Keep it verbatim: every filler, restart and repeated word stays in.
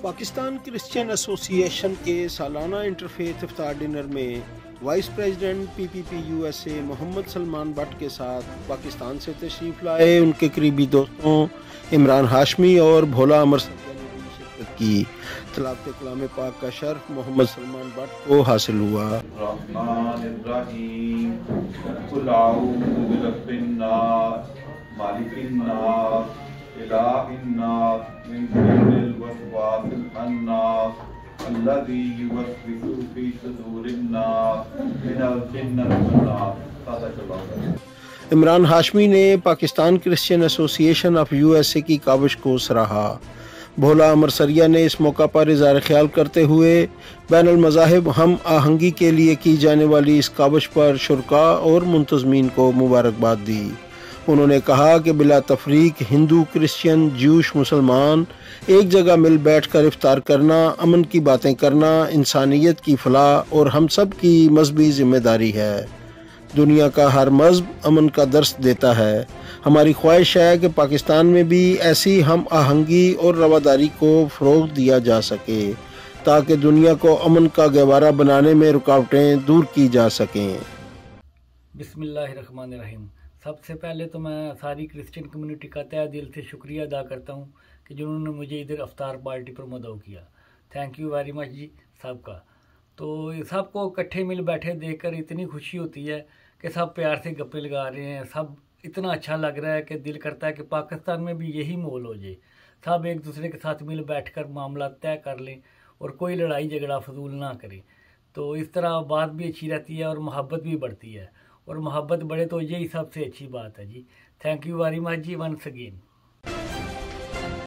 Pakistan Christian ایسوسی ایشن کے سالانہ انٹرفیتھ افطار ڈنر میں vice president P P P U S A Muhammad Salman Butt کے ساتھ پاکستان سے تشریف لائے ان کے قریبی دوستوں عمران ہاشمی اور بھولا امر سریا نے بھی شرکت کی۔ تلاوت کلام پاک کا شرف محمد سلمان بٹ کو حاصل ہوا۔ الرحمن الرحیم قل اعوذ برب الناس مالک الناس الہ الناس من شر الوسواس الخناس الذی یوسوس فی صدور الناس من الجنۃ والناس۔ صدق اللہ۔ عمران ہاشمی نے پاکستان کرسچین ایسوسی ایشن آف یو ایس اے کی کاوش کو سراہا۔ بھولا امر سریا نے اس موقع پر اظہار خیال کرتے ہوئے بین المذاہب ہم آہنگی کے لیے کی جانے والی اس کاوش پر شرکاء اور منتظمین کو مبارکباد دی۔ انہوں نے کہا کہ بلا تفریق ہندو، کرسچین، جیوش، مسلمان ایک جگہ مل بیٹھ کر افطار کرنا، امن کی باتیں کرنا انسانیت کی فلاح اور ہم سب کی مذہبی ذمہ داری ہے۔ دنیا کا ہر مذہب امن کا درس دیتا ہے۔ ہماری خواہش ہے کہ پاکستان میں بھی ایسی ہم آہنگی اور رواداری کو فروغ دیا جا سکے تاکہ دنیا کو امن کا گہوارہ بنانے میں رکاوٹیں دور کی جا سکیں۔ بسم اللہ الرحمن الرحیم۔ سب سے پہلے تو میں ساری کرسچین کمیونٹی کا تہہ دل سے شکریہ ادا کرتا ہوں کہ جنہوں نے مجھے ادھر افطار پارٹی پر مدعو کیا۔ تھینک یو ویری مچ جی سب کا۔ تو سب کو اکٹھے مل بیٹھے دیکھ کر اتنی خوشی ہوتی ہے کہ سب پیار سے گپے لگا رہے ہیں، سب اتنا اچھا لگ رہا ہے کہ دل کرتا ہے کہ پاکستان میں بھی یہی ماحول ہو جائے، سب ایک دوسرے کے ساتھ مل بیٹھ کر معاملات طے کر لیں اور کوئی لڑائی جھگڑا فضول نہ کریں، تو اس طرح بات بھی اچھی رہتی ہے اور محبت بھی بڑھتی ہے، اور محبت بڑھے تو یہی سب سے اچھی بات ہے جی۔ تھینک یو ویری مچ جی ونس اگین۔